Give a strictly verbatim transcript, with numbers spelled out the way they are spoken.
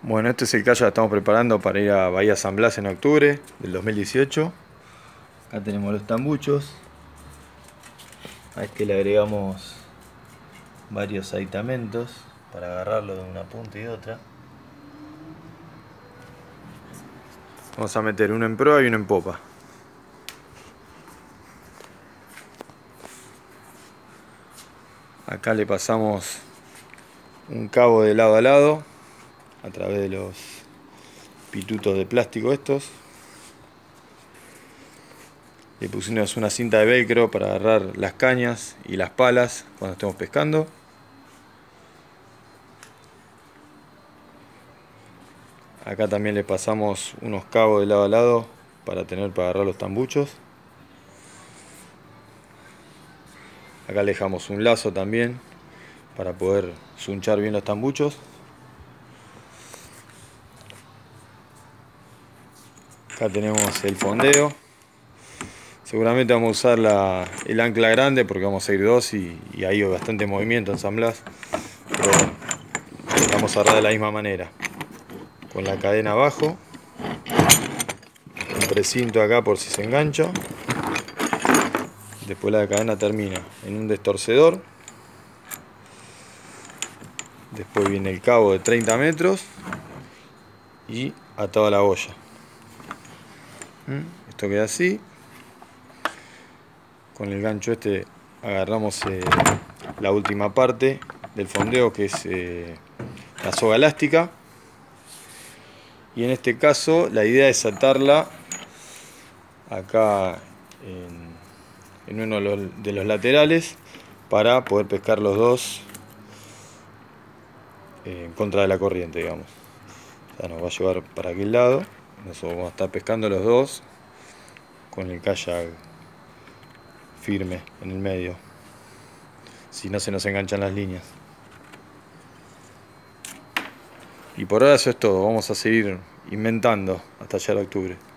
Bueno, este es el kayak que estamos preparando para ir a Bahía San Blas en octubre del dos mil dieciocho. Acá tenemos los tambuchos. A este le agregamos varios aditamentos para agarrarlo de una punta y de otra. Vamos a meter uno en proa y uno en popa. Acá le pasamos un cabo de lado a lado a través de los pitutos de plástico estos. Le pusimos una cinta de velcro para agarrar las cañas y las palas cuando estemos pescando. Acá también le pasamos unos cabos de lado a lado para tener para agarrar los tambuchos. Acá le dejamos un lazo también para poder sunchar bien los tambuchos. Acá tenemos el fondeo. Seguramente vamos a usar la, el ancla grande porque vamos a ir dos y, y hay bastante movimiento en San Blas. Pero bueno, vamos a agarrar de la misma manera. Con la cadena abajo. Un precinto acá por si se engancha. Después la cadena termina en un destorcedor. Después viene el cabo de treinta metros y atado a la boya. Esto queda así. Con el gancho este agarramos eh, la última parte del fondeo, que es eh, la soga elástica. Y en este caso la idea es atarla acá en, en uno de los, de los laterales para poder pescar los dos eh, en contra de la corriente, digamos. O sea, nos va a llevar para aquel lado. Nosotros vamos a estar pescando los dos con el kayak firme en el medio, si no se nos enganchan las líneas. Y por ahora eso es todo. Vamos a seguir inventando hasta llegar a octubre.